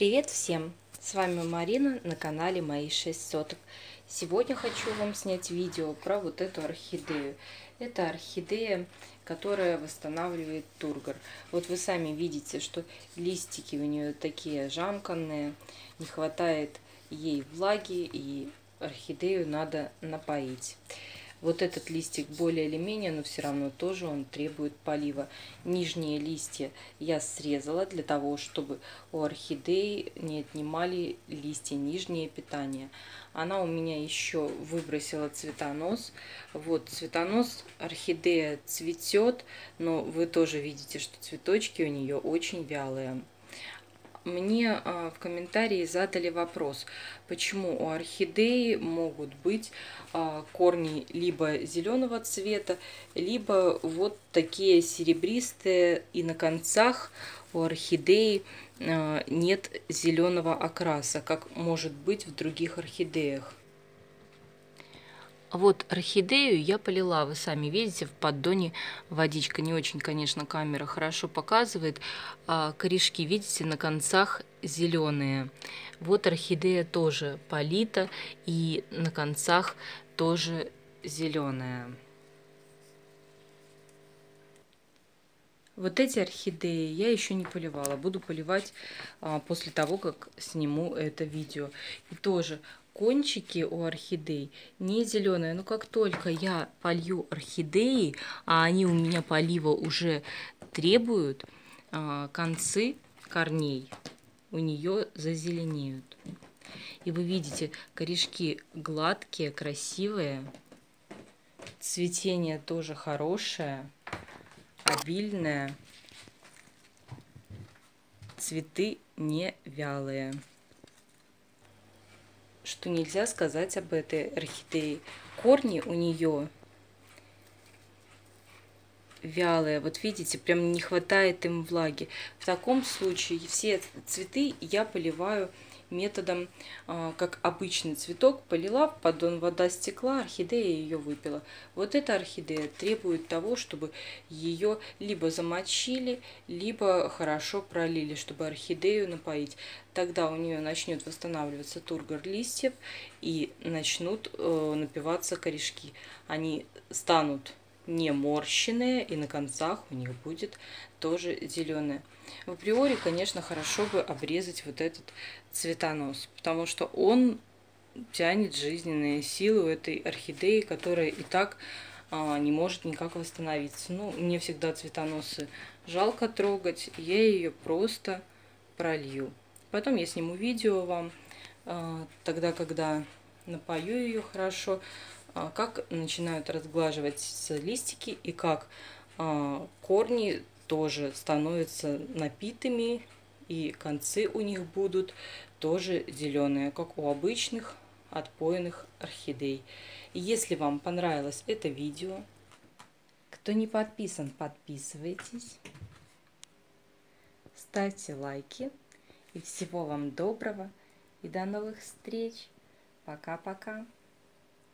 Привет всем! С вами Марина на канале Мои 6 соток. Сегодня хочу вам снять видео про вот эту орхидею. Это орхидея, которая восстанавливает тургор. Вот вы сами видите, что листики у нее такие жамканные, не хватает ей влаги, и орхидею надо напоить. Вот этот листик более или менее, но все равно тоже он требует полива. Нижние листья я срезала для того, чтобы у орхидеи не отнимали листья, нижнее питание. Она у меня еще выбросила цветонос. Вот цветонос, орхидея цветет, но вы тоже видите, что цветочки у нее очень вялые. Мне в комментарии задали вопрос, почему у орхидеи могут быть корни либо зеленого цвета, либо вот такие серебристые, и на концах у орхидеи нет зеленого окраса, как может быть в других орхидеях. Вот орхидею я полила, вы сами видите, в поддоне водичка. Не очень, конечно, камера хорошо показывает. Корешки, видите, на концах зеленые. Вот орхидея тоже полита, и на концах тоже зеленая. Вот эти орхидеи я еще не поливала. Буду поливать после того, как сниму это видео. И тоже кончики у орхидей не зеленые. Но как только я полью орхидеи, а они у меня полива уже требуют, концы корней у нее зазеленеют. И вы видите, корешки гладкие, красивые. Цветение тоже хорошее, обильное. Цветы не вялые. Что нельзя сказать об этой орхидее. Корни у нее вялые. Вот видите, прям не хватает им влаги. В таком случае все цветы я поливаю методом, как обычный цветок. Полила, в поддон вода стекла, орхидея ее выпила. Вот эта орхидея требует того, чтобы ее либо замочили, либо хорошо пролили, чтобы орхидею напоить. Тогда у нее начнет восстанавливаться тургор листьев и начнут напиваться корешки. Они станут не морщенные, и на концах у них будет тоже зеленое. В априори, конечно, хорошо бы обрезать вот этот цветонос, потому что он тянет жизненные силы у этой орхидеи, которая и так не может никак восстановиться. Ну, мне всегда цветоносы жалко трогать, я ее просто пролью. Потом я сниму видео вам, тогда, когда напою ее хорошо, как начинают разглаживаться листики и как корни тоже становятся напитыми, и концы у них будут тоже зеленые, как у обычных отпоенных орхидей. И если вам понравилось это видео, кто не подписан, подписывайтесь, ставьте лайки, и всего вам доброго, и до новых встреч. Пока-пока.